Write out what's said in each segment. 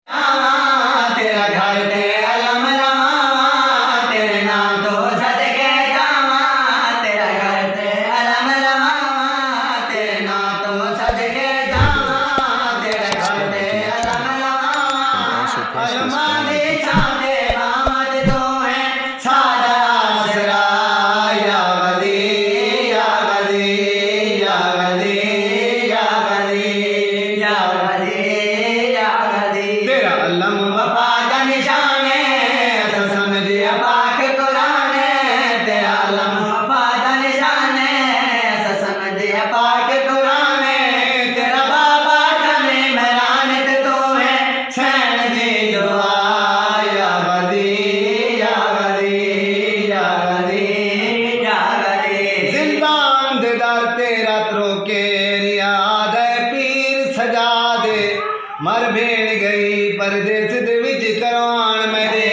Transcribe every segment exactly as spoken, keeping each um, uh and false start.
तेरा घर ते अलम लवा, तेरे नाम तो सदके जावा। तेरा घर ते अलम लवा, तेरे नाम तो सदके जावा। तेरा घर ते अलम लवा, अलमानी छाते बामद तो है सादा आसरा। या गदी या गदी या गदी या गदी या गदी या गदी। तेरा अलम वफा का निशान है, ऐसा समझिए पाक कुरान है। तेरा अलम वफा का निशान है, ऐसा समझिए पाक कुरान है। तेरा बाबा खमे मेहरान तो है सैन दी दुआ। या गदी या गदी या गदी या गदी। जिंदान दीदार तेरा त्रोके रियाद है पीर सजा दे। मर भेड़ गई परदेस दे विच करवान में दे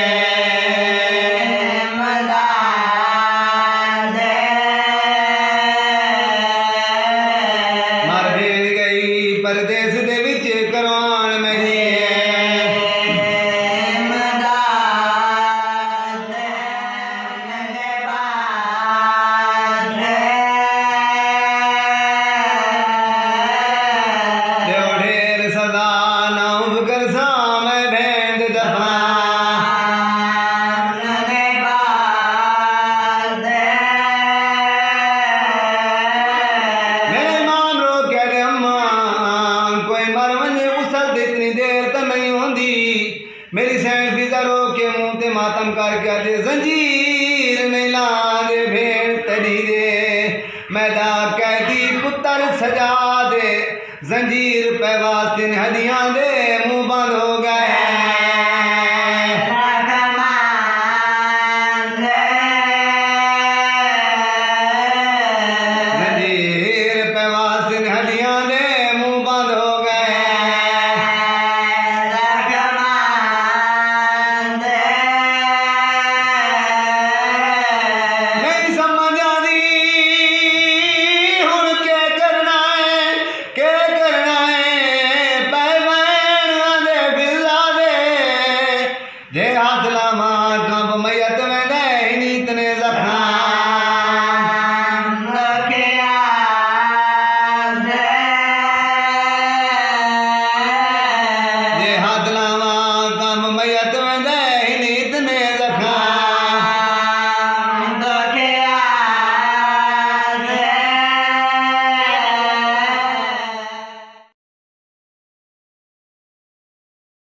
मदाद दे। मर भेड़ गई परदेस दे विच करवान में दे मदाद दे नंगे बाद दे। देव ढेर सदा नाम कर साम भेंद दफा नंगे बाद दे। मेरे इमाम रो कह दे अम्मा कोई मर वने उसल दे इतनी देर तो नहीं होंदी। मेरी सैन फिजा रो के मुंह ते मातम कर के दे जंजीर नहीं ला दे भेड़ तड़ी दे। मैदा कैदी पुत्र सजा दे जंजीर पे वास्ते हदियां दे।